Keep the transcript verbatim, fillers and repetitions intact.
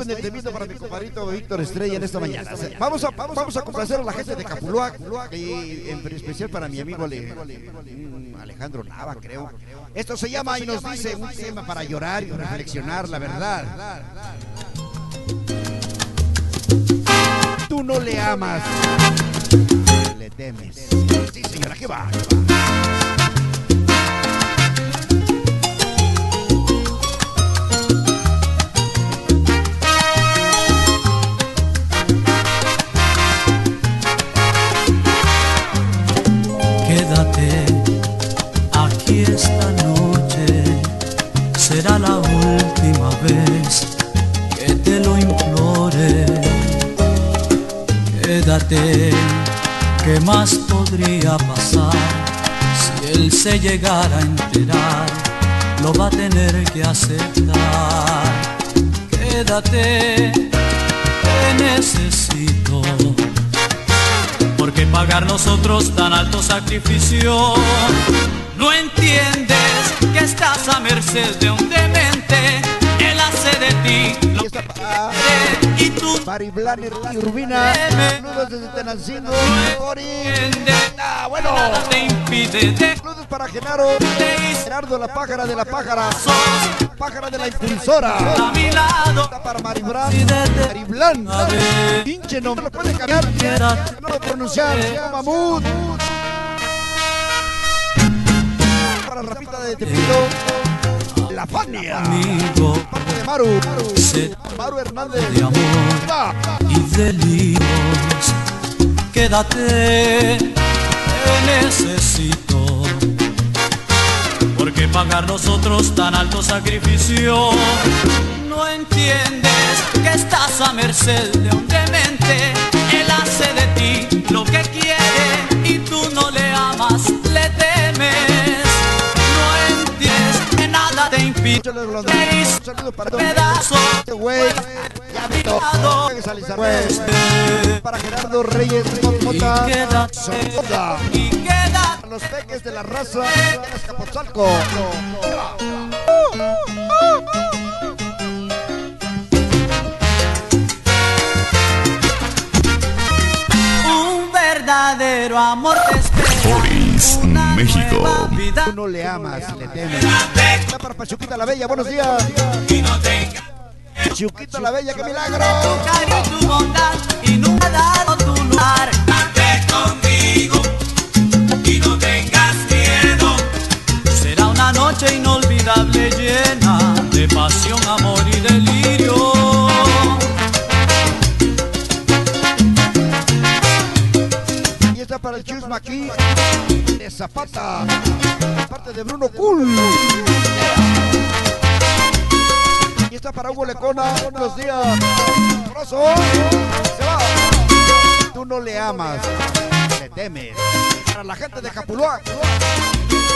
con el temito para mi compadrito Víctor Estrella en esta mañana. Vamos a, vamos a complacer a la gente de Capuluac y en especial para mi amigo Ale, Alejandro Nava, creo. Esto se llama y nos dice un tema para llorar y reflexionar, la verdad. Tú no le amas, le temes. Sí, señora, ¿qué va? ¿Qué va? Quédate aquí esta noche, será la última vez que te lo implore. Quédate, ¿qué más podría pasar? Si él se llegara a enterar, lo va a tener que aceptar. Quédate, te necesito, porque pagar nosotros tan alto sacrificio. No entiendes que estás a merced de un demente. Él hace de ti lo que quiere y tú Mari Blaner y Urbina, saludos desde Tenancingo, Cori. Ah, bueno, nada te impide de saludos para Genaro, Gerardo la pájara de la pájara, pájara de la impulsora. a mi lado. Está para Mari Blan, Mari Blan, pinche nombre, lo puede cambiar, no lo pronunciar, se llama Mamut. Para Rapita de Tepito, La Fania, Amigo, parte de Maru, sed Maru Hernández, de amor y delirios. Quédate, te necesito, porque pagar nosotros tan alto sacrificio. No entiendes que estás a merced de un demente. Él hace de ti lo que quiere y tú no le amas, le temes. No entiendes que nada te impide. un saludo para Don Pedazo güey, ya me tocó, para Gerardo Reyes Mota, y quédate, Sotoda, y quédate. a los peques de la raza de Azcapotzalco. Un verdadero amor te espera. Boris, México. Tú no le amas, le temes. Está para Pachuquita la Bella, buenos días. Pachuquita la Bella, qué milagro. Tu cariño y tu bondad y nunca dado tu lugar. Date conmigo y no tengas miedo. Será una noche inolvidable llena de pasión, amor y delirio. Y está para el Chusma aquí de Zapata, parte de Bruno Cool. Y está para Hugo Lecona, buenos días. Abrazo. Se va. Tú no le amas, le temes. Para la gente de Capuluac.